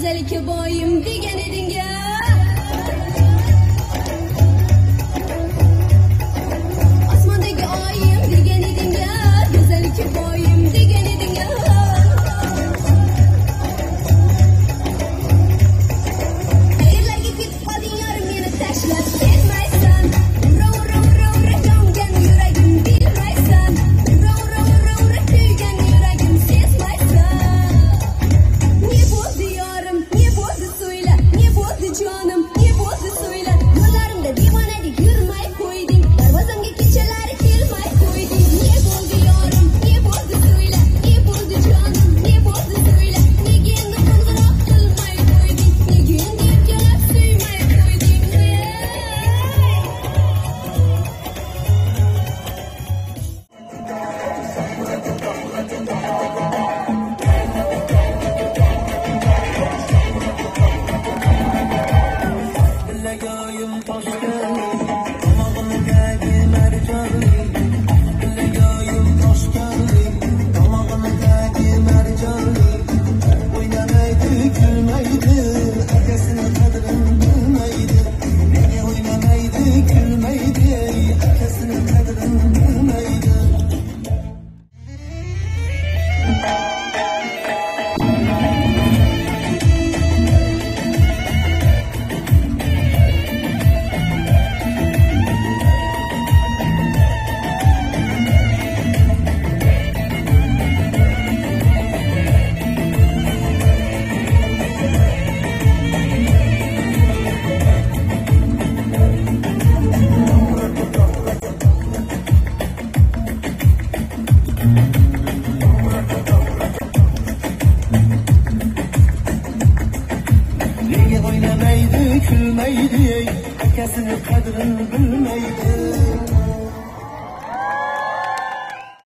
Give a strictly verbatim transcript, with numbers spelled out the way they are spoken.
güzellikə boyum degan eding ya. Osmondagi oyim degan eding ya, güzellikə boyum degan eding ya. Qayerlarga ketib qolding yorim, meni tashlab ketmaysan. Ura ura ura ura yongan yuragim bilmaysan. Ura ura ura ura kuygan yuragim sezmaysan. Ne bo'ldi yorim, ne bo'ldi so'yla, ne bo'ldi jonim, ne bo'ldi so'yla. Yo'llarimda devonadek yurmay qo'yding, darvozamga kechalari kelmay qo'yding. Ne bo'ldi yorim, ne bo'ldi so'yla, ne bo'ldi jonim, ne bo'ldi so'yla. Nega endi qo'ng'iroq qilmay qo'yding, nega endi erkalab suymay qo'yding. Bilagayim toshkani, tomog'imdagi marjonni. Bilagayim toshkani, tomog'imdagi marjonni. O'ynamaydi, kulmaydi, akasini qadrin bilmaydi. Nega o'ynamaydi, kulmaydi, akasini qadrin bilmaydi. Nega o'ynamaydi, kulmaydi, akasini qadrin bilmaydi.